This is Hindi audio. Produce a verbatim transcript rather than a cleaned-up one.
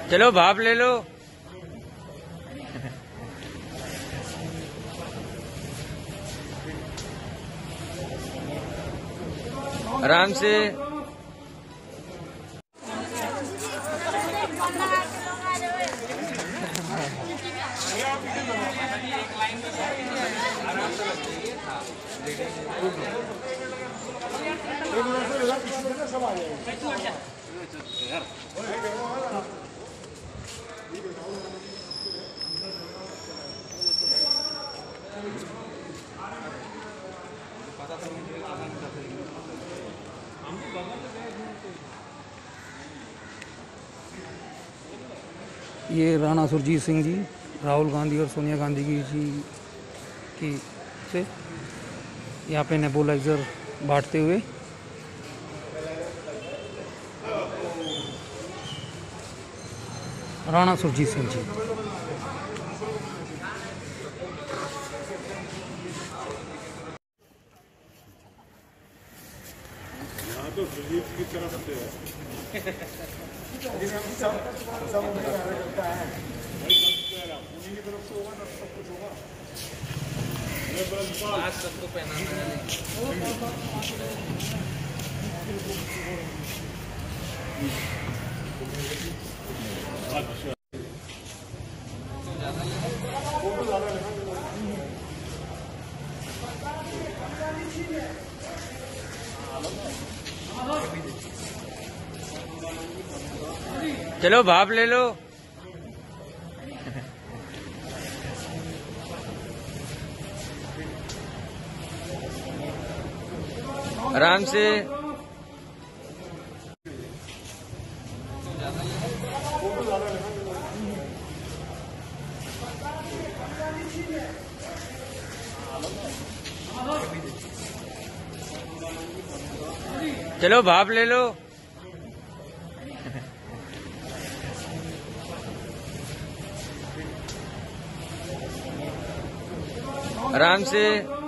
चलो भाप ले लो। आराम से। ये राणा सुरजीत सिंह जी राहुल गांधी और सोनिया गांधी की जी की से यहाँ पे नेबुलाइजर बांटते हुए। राणा सुरजीत सिंह जी। यहाँ तो सुरजीत की तरफ से है। उन्हीं की तरफ से होगा ना, सब कुछ होगा। सबको पहनाना अच्छा। चलो भाप ले लो। आराम से। चलो भाप ले लो। आराम से।